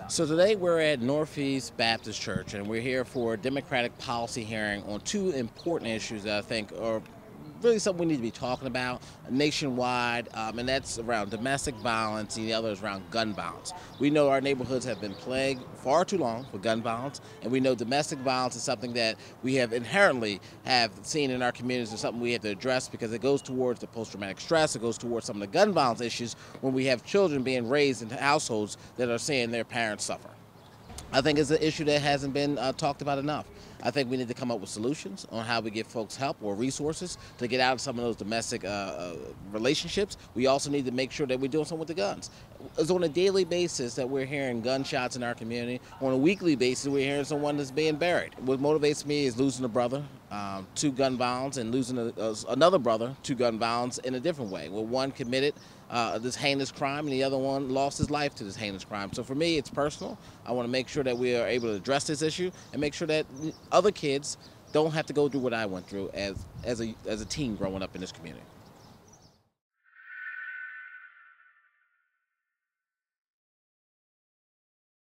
So today we're at Northeast Baptist Church, and we're here for a Democratic policy hearing on two important issues that I think are really something we need to be talking about nationwide, and that's around domestic violence, and the other is around gun violence. We know our neighborhoods have been plagued far too long with gun violence, and we know domestic violence is something that we have inherently have seen in our communities and something we have to address because it goes towards the post-traumatic stress, it goes towards some of the gun violence issues when we have children being raised in households that are seeing their parents suffer. I think it's an issue that hasn't been talked about enough. I think we need to come up with solutions on how we give folks help or resources to get out of some of those domestic relationships. We also need to make sure that we're doing something with the guns. It's on a daily basis that we're hearing gunshots in our community. On a weekly basis, we're hearing someone that's being buried. What motivates me is losing a brother to gun violence and losing another brother to gun violence in a different way, where one committed this heinous crime and the other one lost his life to this heinous crime. So for me, it's personal. I want to make sure that we are able to address this issue and make sure that other kids don't have to go through what I went through as a teen growing up in this community.